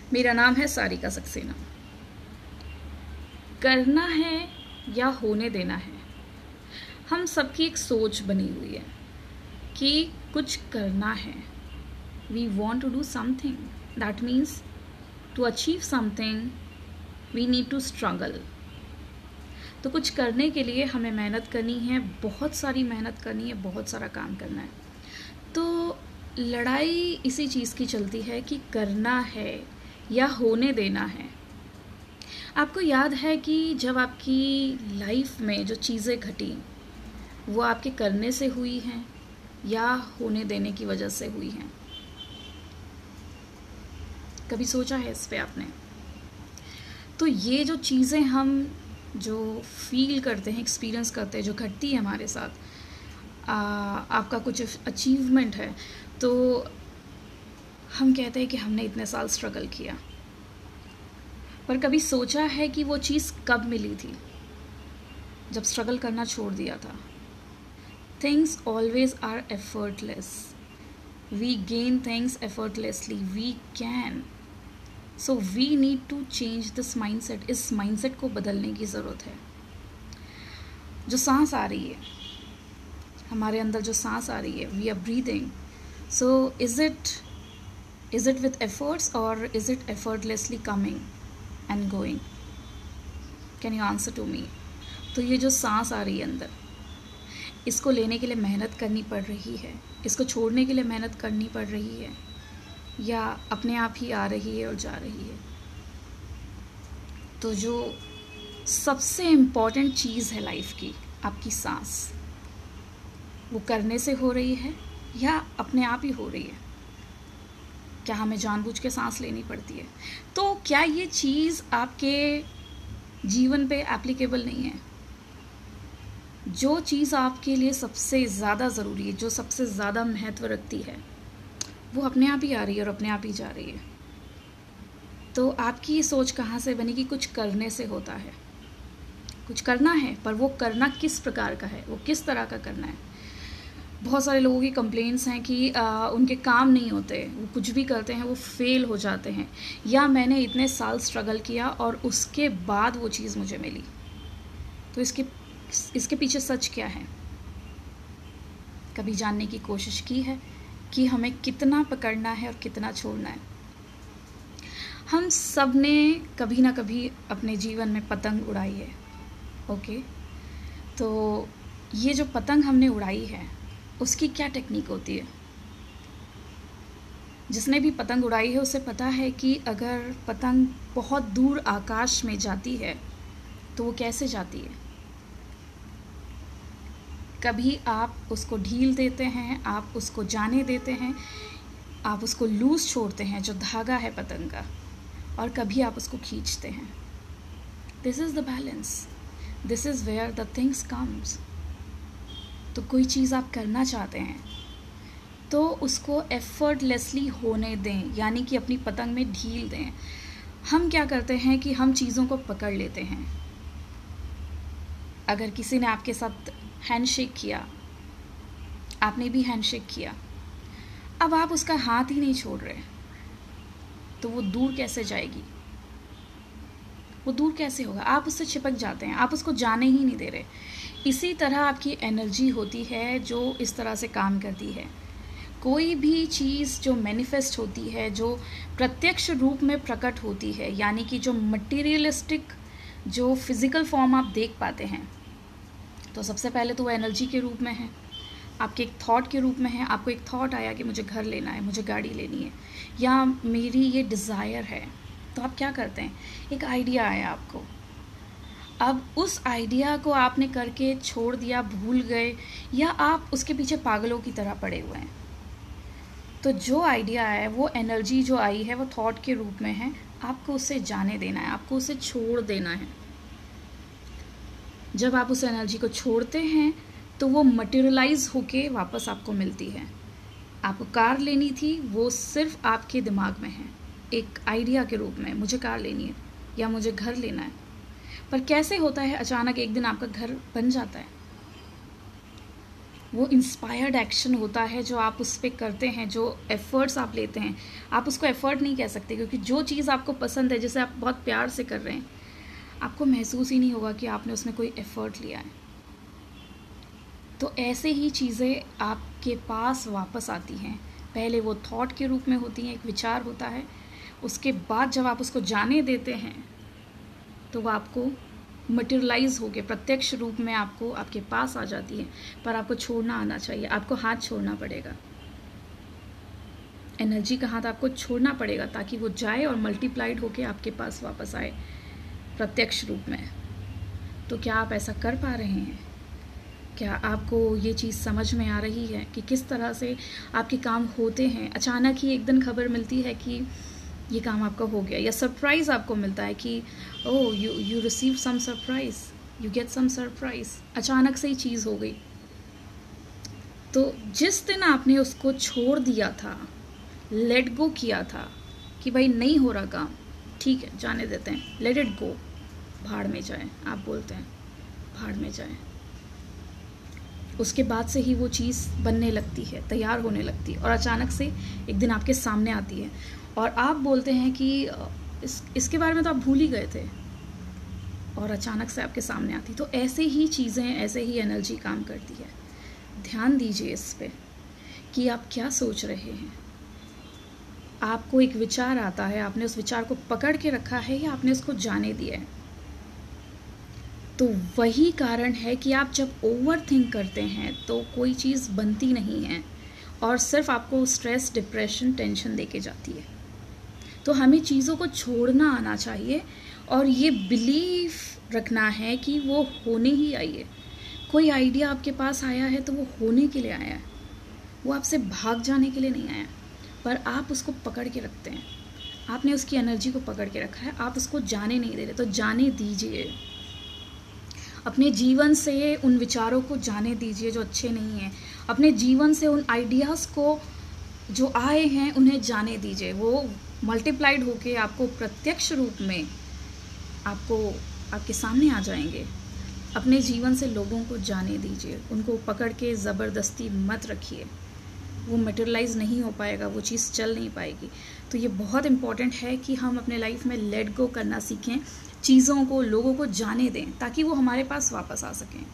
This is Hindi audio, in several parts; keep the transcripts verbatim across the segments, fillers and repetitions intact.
मेरा नाम है सारिका सक्सेना। करना है या होने देना है, हम सबकी एक सोच बनी हुई है कि कुछ करना है। We want to do something, that means to achieve something we need to struggle. तो कुछ करने के लिए हमें मेहनत करनी है, बहुत सारी मेहनत करनी है, बहुत सारा काम करना है। तो लड़ाई इसी चीज़ की चलती है कि करना है या होने देना है। आपको याद है कि जब आपकी लाइफ में जो चीज़ें घटी वो आपके करने से हुई हैं या होने देने की वजह से हुई हैं? कभी सोचा है इस पे आपने? तो ये जो चीज़ें हम जो फील करते हैं, एक्सपीरियंस करते हैं, जो घटती है हमारे साथ, आ, आपका कुछ अचीवमेंट है तो हम कहते हैं कि हमने इतने साल स्ट्रगल किया, पर कभी सोचा है कि वो चीज़ कब मिली थी? जब स्ट्रगल करना छोड़ दिया था। Things always are effortless, we gain things effortlessly, we can. So we need to change this mindset. इस माइंडसेट को बदलने की ज़रूरत है। जो सांस आ रही है हमारे अंदर, जो सांस आ रही है, we are breathing. So is it is it with efforts और is it effortlessly coming and going? Can you answer to me? तो ये जो सांस आ रही है अंदर, इसको लेने के लिए मेहनत करनी पड़ रही है, इसको छोड़ने के लिए मेहनत करनी पड़ रही है, या अपने आप ही आ रही है और जा रही है? तो जो सबसे इम्पॉर्टेंट चीज़ है लाइफ की, आपकी सांस, वो करने से हो रही है या अपने आप ही हो रही है? क्या हमें जानबूझ के सांस लेनी पड़ती है? तो क्या ये चीज़ आपके जीवन पे एप्लीकेबल नहीं है? जो चीज़ आपके लिए सबसे ज़्यादा ज़रूरी है, जो सबसे ज़्यादा महत्व रखती है, वो अपने आप ही आ रही है और अपने आप ही जा रही है। तो आपकी ये सोच कहाँ से बनी कि कुछ करने से होता है? कुछ करना है, पर वो करना किस प्रकार का है, वो किस तरह का करना है? बहुत सारे लोगों की कंप्लेंट्स हैं कि आ, उनके काम नहीं होते, वो कुछ भी करते हैं वो फेल हो जाते हैं, या मैंने इतने साल स्ट्रगल किया और उसके बाद वो चीज़ मुझे मिली। तो इसके इसके पीछे सच क्या है? कभी जानने की कोशिश की है कि हमें कितना पकड़ना है और कितना छोड़ना है? हम सब ने कभी ना कभी अपने जीवन में पतंग उड़ाई है, ओके? तो ये जो पतंग हमने उड़ाई है उसकी क्या टेक्निक होती है? जिसने भी पतंग उड़ाई है उसे पता है कि अगर पतंग बहुत दूर आकाश में जाती है तो वो कैसे जाती है। कभी आप उसको ढील देते हैं, आप उसको जाने देते हैं, आप उसको लूज छोड़ते हैं, जो धागा है पतंग का, और कभी आप उसको खींचते हैं। This is the balance, this is where the things comes. तो कोई चीज़ आप करना चाहते हैं तो उसको एफर्टलेसली होने दें, यानी कि अपनी पतंग में ढील दें। हम क्या करते हैं कि हम चीज़ों को पकड़ लेते हैं। अगर किसी ने आपके साथ हैंडशेक किया, आपने भी हैंडशेक किया, अब आप उसका हाथ ही नहीं छोड़ रहे, तो वो दूर कैसे जाएगी? वो दूर कैसे होगा? आप उससे चिपक जाते हैं, आप उसको जाने ही नहीं दे रहे। इसी तरह आपकी एनर्जी होती है जो इस तरह से काम करती है। कोई भी चीज़ जो मैनिफेस्ट होती है, जो प्रत्यक्ष रूप में प्रकट होती है, यानी कि जो मटीरियलिस्टिक, जो फिज़िकल फॉर्म आप देख पाते हैं, तो सबसे पहले तो वो एनर्जी के रूप में है, आपके एक थॉट के रूप में है। आपको एक थॉट आया कि मुझे घर लेना है, मुझे गाड़ी लेनी है, या मेरी ये डिज़ायर है, तो आप क्या करते हैं? एक आइडिया आया आपको, अब उस आइडिया को आपने करके छोड़ दिया, भूल गए, या आप उसके पीछे पागलों की तरह पड़े हुए हैं। तो जो आइडिया है, वो एनर्जी जो आई है, वो थॉट के रूप में है, आपको उसे जाने देना है, आपको उसे छोड़ देना है। जब आप उस एनर्जी को छोड़ते हैं तो वो मटेरियलाइज होके वापस आपको मिलती है। आपको कार लेनी थी, वो सिर्फ आपके दिमाग में है, एक आइडिया के रूप में, मुझे कार लेनी है या मुझे घर लेना है। पर कैसे होता है, अचानक एक दिन आपका घर बन जाता है। वो इंस्पायर्ड एक्शन होता है जो आप उस पर करते हैं, जो एफ़र्ट्स आप लेते हैं। आप उसको एफ़र्ट नहीं कह सकते, क्योंकि जो चीज़ आपको पसंद है, जिसे आप बहुत प्यार से कर रहे हैं, आपको महसूस ही नहीं होगा कि आपने उसमें कोई एफ़र्ट लिया है। तो ऐसे ही चीज़ें आपके पास वापस आती हैं। पहले वो थॉट के रूप में होती हैं, एक विचार होता है, उसके बाद जब आप उसको जाने देते हैं तो वो आपको मटेरियलाइज हो के प्रत्यक्ष रूप में आपको आपके पास आ जाती है। पर आपको छोड़ना आना चाहिए, आपको हाथ छोड़ना पड़ेगा, एनर्जी का हाथ आपको छोड़ना पड़ेगा, ताकि वो जाए और मल्टीप्लाइड होके आपके पास वापस आए प्रत्यक्ष रूप में। तो क्या आप ऐसा कर पा रहे हैं? क्या आपको ये चीज़ समझ में आ रही है कि किस तरह से आपके काम होते हैं? अचानक ही एक दिन खबर मिलती है कि ये काम आपका हो गया, या सरप्राइज़ आपको मिलता है कि oh you you receive some surprise, you get some surprise, अचानक से ही चीज़ हो गई। तो जिस दिन आपने उसको छोड़ दिया था, लेट गो किया था कि भाई नहीं हो रहा काम, ठीक है जाने देते हैं, लेट इट गो, भाड़ में जाए, आप बोलते हैं भाड़ में जाए, उसके बाद से ही वो चीज़ बनने लगती है, तैयार होने लगती है, और अचानक से एक दिन आपके सामने आती है और आप बोलते हैं कि इस इसके बारे में तो आप भूल ही गए थे, और अचानक से आपके सामने आती। तो ऐसे ही चीज़ें, ऐसे ही एनर्जी काम करती है। ध्यान दीजिए इस पे कि आप क्या सोच रहे हैं। आपको एक विचार आता है, आपने उस विचार को पकड़ के रखा है या आपने उसको जाने दिया है। तो वही कारण है कि आप जब ओवर थिंक करते हैं तो कोई चीज़ बनती नहीं है और सिर्फ आपको स्ट्रेस, डिप्रेशन, टेंशन देके जाती है। तो हमें चीज़ों को छोड़ना आना चाहिए और ये बिलीफ रखना है कि वो होने ही आई है। कोई आइडिया आपके पास आया है तो वो होने के लिए आया है, वो आपसे भाग जाने के लिए नहीं आया। पर आप उसको पकड़ के रखते हैं, आपने उसकी एनर्जी को पकड़ के रखा है, आप उसको जाने नहीं दे रहे। तो जाने दीजिए, अपने जीवन से उन विचारों को जाने दीजिए जो अच्छे नहीं हैं। अपने जीवन से उन आइडियाज़ को जो आए हैं उन्हें जाने दीजिए। वो मल्टीप्लाइड होके आपको प्रत्यक्ष रूप में आपको आपके सामने आ जाएंगे। अपने जीवन से लोगों को जाने दीजिए, उनको पकड़ के ज़बरदस्ती मत रखिए। वो मटेरियलाइज नहीं हो पाएगा, वो चीज़ चल नहीं पाएगी। तो ये बहुत इम्पॉर्टेंट है कि हम अपने लाइफ में लेट गो करना सीखें, चीज़ों को, लोगों को जाने दें, ताकि वो हमारे पास वापस आ सकें।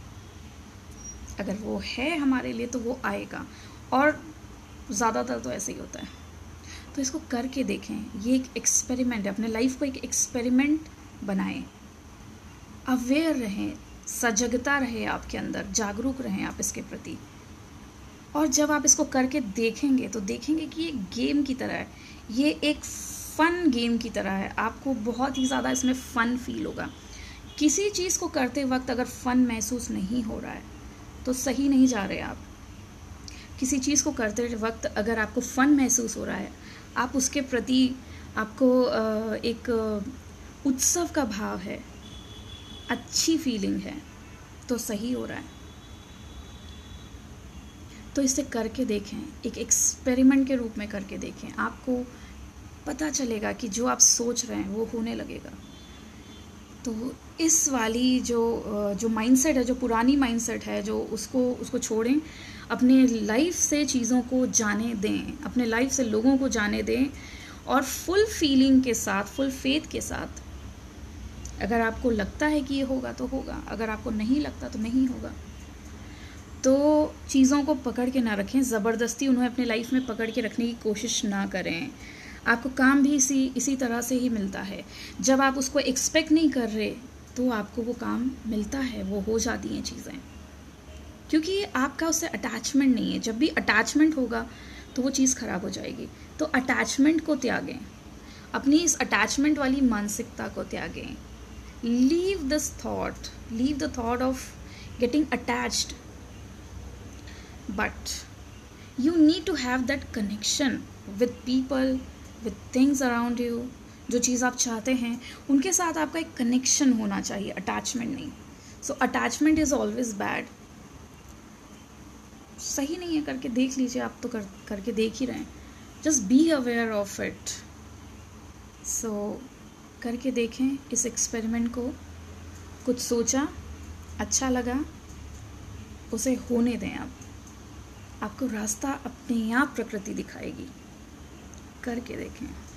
अगर वो है हमारे लिए तो वो आएगा, और ज़्यादातर तो ऐसे ही होता है। तो इसको करके देखें, ये एक एक्सपेरिमेंट है। अपने लाइफ को एक एक्सपेरिमेंट बनाएं, अवेयर रहें, सजगता रहे आपके अंदर, जागरूक रहें आप इसके प्रति। और जब आप इसको करके देखेंगे तो देखेंगे कि ये गेम की तरह है, ये एक फ़न गेम की तरह है। आपको बहुत ही ज़्यादा इसमें फ़न फील होगा। किसी चीज़ को करते वक्त अगर फ़न महसूस नहीं हो रहा है तो सही नहीं जा रहे आप। किसी चीज़ को करते वक्त अगर आपको फ़न महसूस हो रहा है, आप उसके प्रति आपको एक उत्सव का भाव है, अच्छी फीलिंग है, तो सही हो रहा है। तो इसे करके देखें, एक एक्सपेरिमेंट के रूप में करके देखें। आपको पता चलेगा कि जो आप सोच रहे हैं वो होने लगेगा। तो इस वाली जो जो माइंडसेट है, जो पुरानी माइंडसेट है, जो उसको उसको छोड़ें, अपने लाइफ से चीज़ों को जाने दें, अपने लाइफ से लोगों को जाने दें, और फुल फीलिंग के साथ, फुल फेथ के साथ। अगर आपको लगता है कि ये होगा तो होगा, अगर आपको नहीं लगता तो नहीं होगा। तो चीज़ों को पकड़ के ना रखें, ज़बरदस्ती उन्हें अपने लाइफ में पकड़ के रखने की कोशिश ना करें। आपको काम भी इसी इसी तरह से ही मिलता है। जब आप उसको एक्सपेक्ट नहीं कर रहे तो आपको वो काम मिलता है, वो हो जाती हैं चीज़ें, क्योंकि आपका उससे अटैचमेंट नहीं है। जब भी अटैचमेंट होगा तो वो चीज़ ख़राब हो जाएगी। तो अटैचमेंट को त्यागें, अपनी इस अटैचमेंट वाली मानसिकता को त्यागें। Leave this thought, leave the thought of getting attached, but you need to have that connection with people, with things around you। जो चीज़ आप चाहते हैं उनके साथ आपका एक कनेक्शन होना चाहिए, अटैचमेंट नहीं। So attachment is always bad, सही नहीं है। करके देख लीजिए, आप तो कर करके देख ही रहे हैं। Just be aware of it. So करके देखें इस एक्सपेरिमेंट को। कुछ सोचा, अच्छा लगा उसे होने दें आप। आपको रास्ता अपने आप प्रकृति दिखाएगी, करके देखें।